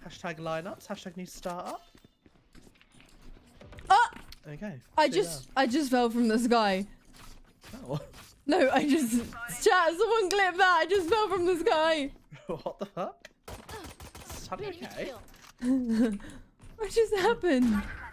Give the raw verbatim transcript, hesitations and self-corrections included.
Hashtag lineups. Hashtag new startup. Ah! Okay. I see just, I just fell from the sky. there. Oh. No, I just, chat, someone clip that. I just fell from the sky. What the fuck? Is Sunny okay? What just happened?